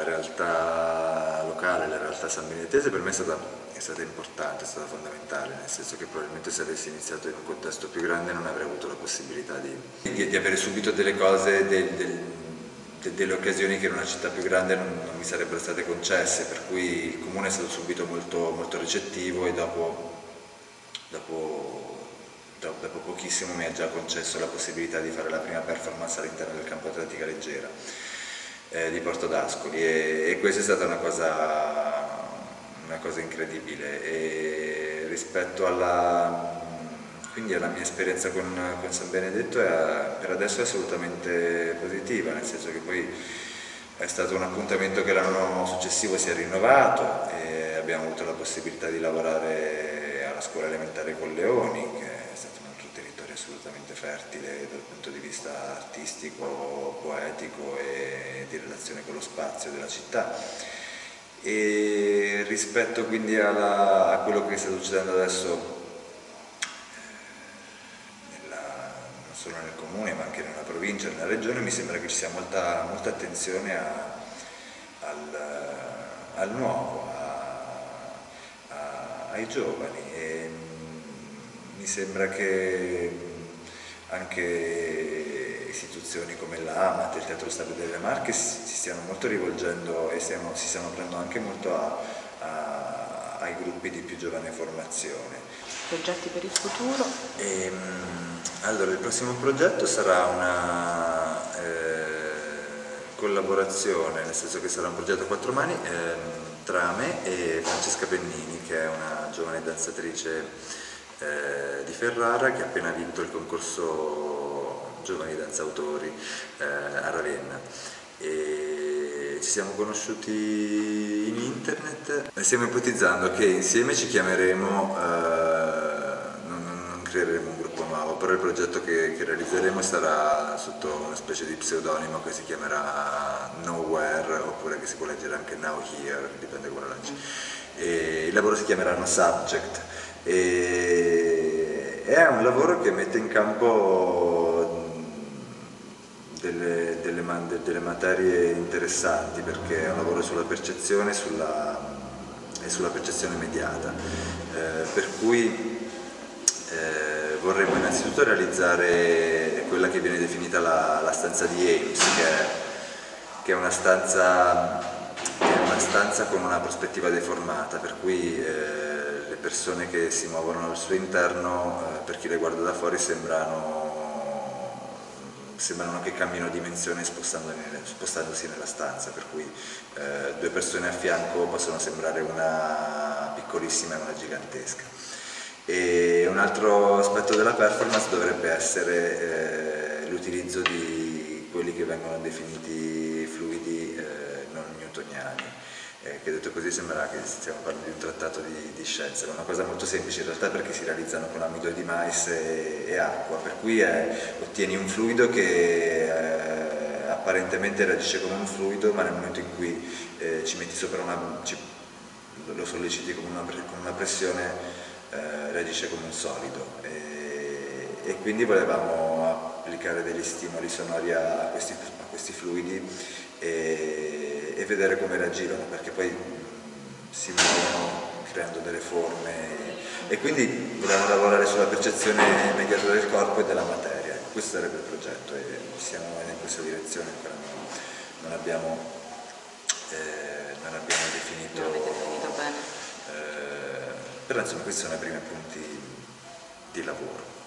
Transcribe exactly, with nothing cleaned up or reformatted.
la realtà locale, la realtà sanbenedetese per me è stata, è stata importante, è stata fondamentale, nel senso che probabilmente se avessi iniziato in un contesto più grande non avrei avuto la possibilità di, di, di avere subito delle cose, del, del, de, delle occasioni che in una città più grande non, non mi sarebbero state concesse, per cui il comune è stato subito molto, molto recettivo e dopo, dopo, dopo, dopo pochissimo mi ha già concesso la possibilità di fare la prima performance all'interno del campo atletica leggera eh, di Porto d'Ascoli e, e questa è stata una cosa, una cosa incredibile. E rispetto alla, quindi alla mia esperienza con, con San Benedetto è, per adesso è assolutamente positiva, nel senso che poi è stato un appuntamento che l'anno successivo si è rinnovato e abbiamo avuto la possibilità di lavorare alla scuola elementare Colleoni, che è stato un altro territorio assolutamente fertile dal punto di vista artistico, poetico e di relazione con lo spazio della città. E rispetto quindi alla, a quello che sta succedendo adesso non solo nel comune ma anche nella provincia, nella regione, mi sembra che ci sia molta, molta attenzione a, al, al nuovo, a, a, ai giovani e mi sembra che anche istituzioni come l'Amat, il Teatro Stabile delle Marche si, si stiano molto rivolgendo e stiano, si stiano prendendo anche molto a, a, ai gruppi di più giovane formazione. Progetti per il futuro? E, allora, il prossimo progetto sarà una eh, collaborazione, nel senso che sarà un progetto a quattro mani eh, tra me e Francesca Pennini, che è una giovane danzatrice eh, di Ferrara che ha appena vinto il concorso Giovani Danzautori eh, a Ravenna. E ci siamo conosciuti in internet e stiamo ipotizzando che insieme ci chiameremo, eh, non, non creeremo un gruppo nuovo, però il progetto che, che realizzeremo sarà sotto una specie di pseudonimo che si chiamerà Nowhere, oppure che si può leggere anche Now Here, dipende come lo lanci. E il lavoro si chiamerà No Subject e è un lavoro che mette in campo Delle, delle, delle materie interessanti, perché è un lavoro sulla percezione sulla, e sulla percezione mediata, eh, per cui eh, vorremmo innanzitutto realizzare quella che viene definita la, la stanza di Eames, che è, che è una stanza, che è una stanza con una prospettiva deformata, per cui eh, le persone che si muovono al suo interno, eh, per chi le guarda da fuori, sembrano sembrano che cambino dimensione spostandosi nella stanza, per cui eh, due persone a fianco possono sembrare una piccolissima e una gigantesca. E un altro aspetto della performance dovrebbe essere eh, l'utilizzo di quelli che vengono definiti fluidi eh, non newtoniani, eh, che detto così sembra che stiamo parlando di un trattato di, di scienza, ma è una cosa molto semplice in realtà, perché si realizzano con amido di mais e, e acqua, per cui è, ottieni un fluido che eh, apparentemente reagisce come un fluido, ma nel momento in cui eh, ci metti sopra una, ci, lo solleciti con una, con una pressione, eh, reagisce come un solido. E, e quindi volevamo applicare degli stimoli sonori a questi, a questi fluidi e, e vedere come reagirono, perché poi si muovono creando delle forme e quindi volevamo lavorare sulla percezione immediata del corpo e della materia. Questo sarebbe il progetto e siamo in questa direzione, ancora non, non abbiamo, eh, non abbiamo definito, non avete definito bene. Eh, però insomma questi sono i primi punti di lavoro.